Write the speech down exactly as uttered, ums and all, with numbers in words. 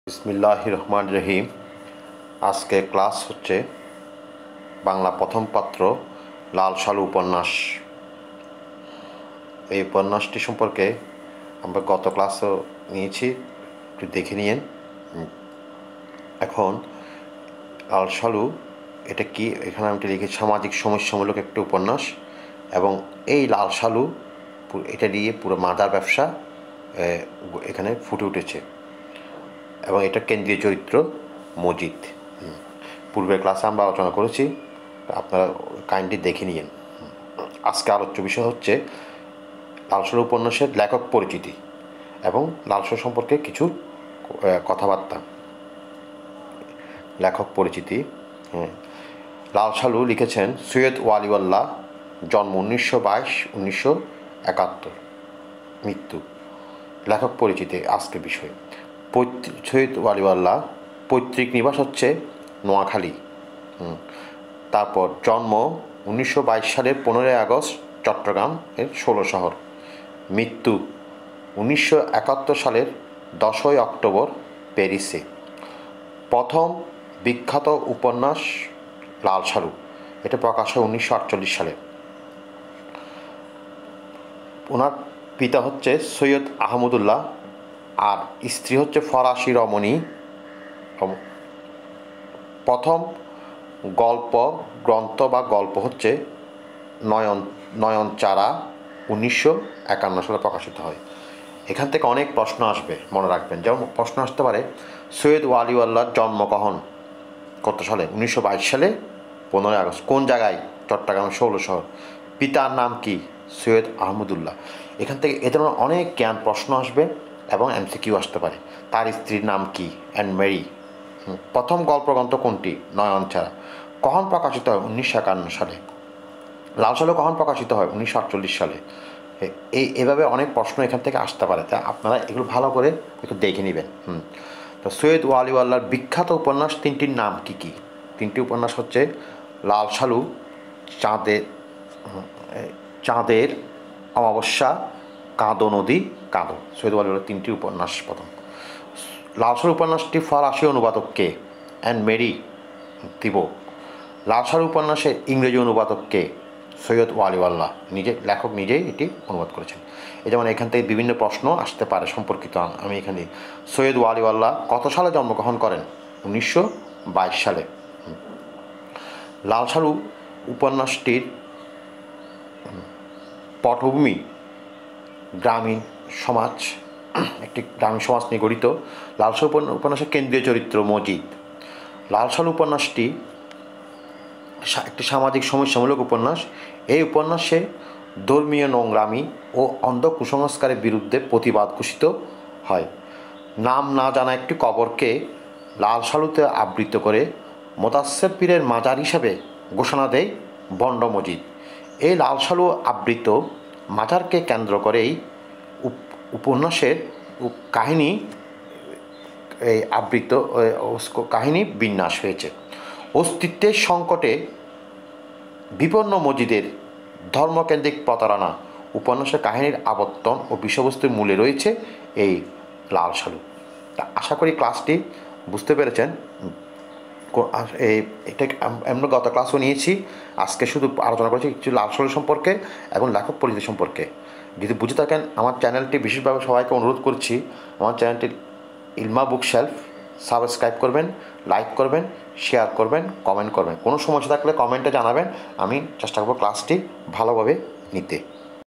বিসমিল্লাহির রহমানির রহিম। আজকে ক্লাস হচ্ছে বাংলা প্রথম পত্র লাল সালু উপন্যাস। এই উপন্যাসটি সম্পর্কে আমরা গত ক্লাসও নিয়েছি, একটু দেখে নিয়েন। এখন লাল সালু এটা কি, এখানে আমি লিখেছি সামাজিক সমস্যামূলক একটি উপন্যাস, এবং এই লাল সালু এটা দিয়ে পুরো মাদার ব্যবসা এখানে ফুটে উঠেছে, এবং এটা কেন্দ্রীয় চরিত্র মজিদ। পূর্বের ক্লাসে আমরা আলোচনা করেছি, আপনারা কাইন্ডলি দেখে নিন। আজকে আলোচ্য বিষয় হচ্ছে লাল সালু উপন্যাসের লেখক পরিচিতি এবং লাল সালু সম্পর্কে কিছু কথাবার্তা। লেখক পরিচিতি। লাল সালু লিখেছেন সৈয়দ ওয়ালিউল্লাহ, জন্ম উনিশশো বাইশ উনিশশো একাত্তর, মৃত্যু। লেখক পরিচিতি আজকের বিষয়। সৈয়দ ওয়ালিউল্লাহ পৈতৃক নিবাস হচ্ছে নোয়াখালী। তারপর জন্ম উনিশশো বাইশ সালের পনেরোই আগস্ট চট্টগ্রাম এর ষোলো শহর। মৃত্যু উনিশশো একাত্তর সালের দশই অক্টোবর প্যারিসে। প্রথম বিখ্যাত উপন্যাস লাল সালু, এটা প্রকাশ হয় উনিশশো আটচল্লিশ সালে। ওনার পিতা হচ্ছে সৈয়দ আহমদুল্লাহ আর স্ত্রী হচ্ছে ফরাসি রমণী। প্রথম গল্প গ্রন্থ বা গল্প হচ্ছে নয়ন নয়নচারা, উনিশশো একান্ন সালে প্রকাশিত হয়। এখান থেকে অনেক প্রশ্ন আসবে, মনে রাখবেন। যেমন প্রশ্ন আসতে পারে সৈয়দ ওয়ালিউল্লাহর জন্ম কখন, কত সালে? উনিশশো বাইশ সালে পনেরোই আগস্ট। কোন জায়গায়? চট্টগ্রামের ষোলো শহর। পিতার নাম কি? সৈয়দ আহমদুল্লাহ। এখান থেকে এ ধরনের অনেক জ্ঞান প্রশ্ন আসবে এবং এমসিকিউ আসতে পারে। তার স্ত্রীর নাম কি? And Mary. প্রথম গল্পগ্রন্থ কোনটি? নয়নচারা। কখন প্রকাশিত হয়? উনিশশো একান্ন সালে। লাল সালু কখন প্রকাশিত হয়? উনিশশো আটচল্লিশ সালে। এই এভাবে অনেক প্রশ্ন এখান থেকে আসতে পারে, তাই আপনারা এগুলো ভালো করে একটু দেখে নেবেন। হুম তো সৈয়দ ওয়ালিউল্লাহর বিখ্যাত উপন্যাস তিনটির নাম কি কি? তিনটি উপন্যাস হচ্ছে লাল সালু, চাঁদের চাঁদের অমাবস্যা, কাঁদো নদী কাঁদো। সৈয়দ ওয়ালিউল্লাহর তিনটি উপন্যাস। প্রথম লাল সালু উপন্যাসটি ফরাসি অনুবাদক কে? And Mary তিবো। লাল সালু উপন্যাসের ইংরেজি অনুবাদক কে? সৈয়দ ওয়ালিউল্লাহ নিজে, লেখক নিজেই এটি অনুবাদ করেছেন। এই যেমন এখান থেকে বিভিন্ন প্রশ্ন আসতে পারে সম্পর্কিত। আমি এখানে সৈয়দ ওয়ালিউল্লাহ কত সালে জন্মগ্রহণ করেন? উনিশশো বাইশ সালে। লাল সালু উপন্যাসটির পটভূমি গ্রামীণ সমাজ, একটি গ্রামীণ সমাজ নিয়ে গঠিত। লাল সালু উপন্যাসের কেন্দ্রীয় চরিত্র মজিদ। লাল সালু উপন্যাসটি একটি সামাজিক সমস্যামূলক উপন্যাস। এই উপন্যাসে ধর্মীয় নোংরামি ও অন্ধ কুসংস্কারের বিরুদ্ধে প্রতিবাদ ঘোষিত হয়। নাম না জানা একটি কবরকে লাল সালুতে আবৃত করে মোতাসের পীরের মাজার হিসেবে ঘোষণা দেয় বন্ড মজিদ। এই লাল সালু আবৃত মাজারকে কেন্দ্র করেই উপন্যাসের কাহিনী এই আবৃত কাহিনী বিন্যাস হয়েছে। অস্তিত্বের সংকটে বিপন্ন মজিদের ধর্মকেন্দ্রিক প্রতারণা উপন্যাসের কাহিনীর আবর্তন ও বিষয়বস্তুর মূলে রয়েছে এই লাল সালু। আশা করি ক্লাসটি বুঝতে পেরেছেন। এই এটা আমরা গত ক্লাসও নিয়েছি, আজকে শুধু আলোচনা করেছি কিছু লাল সালু সম্পর্কে এবং লেখক পরিচিতি সম্পর্কে। যদি বুঝে থাকেন, আমার চ্যানেলটি বিশেষভাবে সবাইকে অনুরোধ করছি, আমার চ্যানেলটি ইলমা বুক শেলফ সাবস্ক্রাইব করবেন, লাইক করবেন, শেয়ার করবেন, কমেন্ট করবেন। কোনো সমস্যা থাকলে কমেন্টে জানাবেন, আমি চেষ্টা করব ক্লাসটি ভালোভাবে নিতে।